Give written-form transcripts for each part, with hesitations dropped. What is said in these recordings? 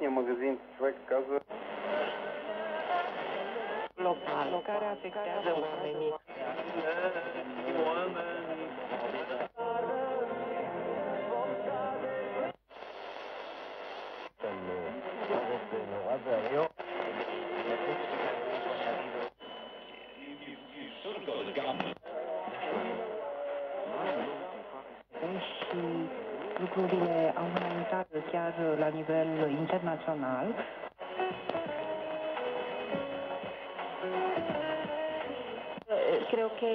Сегодня магазин человек казă local care afectează oamenii. Și lucrurile au înaintat chiar la nivel internațional. Creo que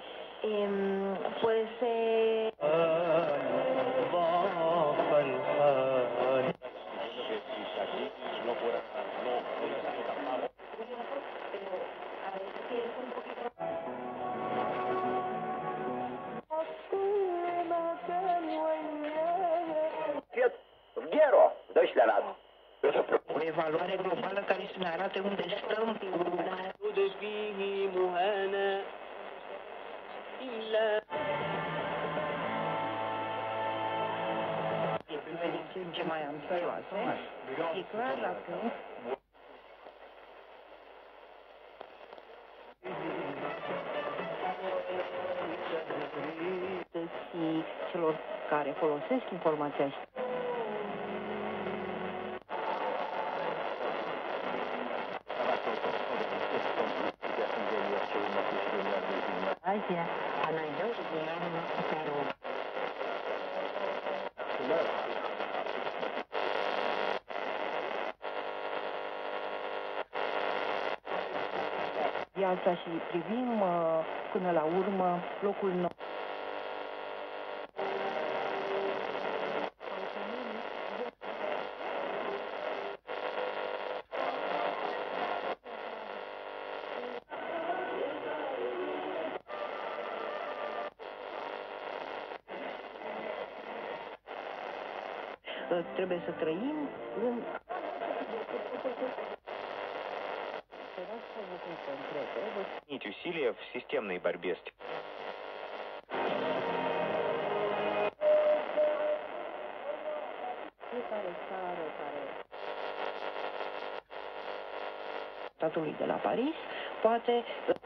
puede ser Gero, dă-și-le nas. o evaluare globală care să ne arate unde stăm. Din ce în ce mai ambițioase, e clar atunci și celor care folosesc informația și Asia, она идет регулярно по дорогам. Viața și privim până la urmă locul nostru. Trebuie să trăim în усилия в системной борьбе с statului de la Paris poate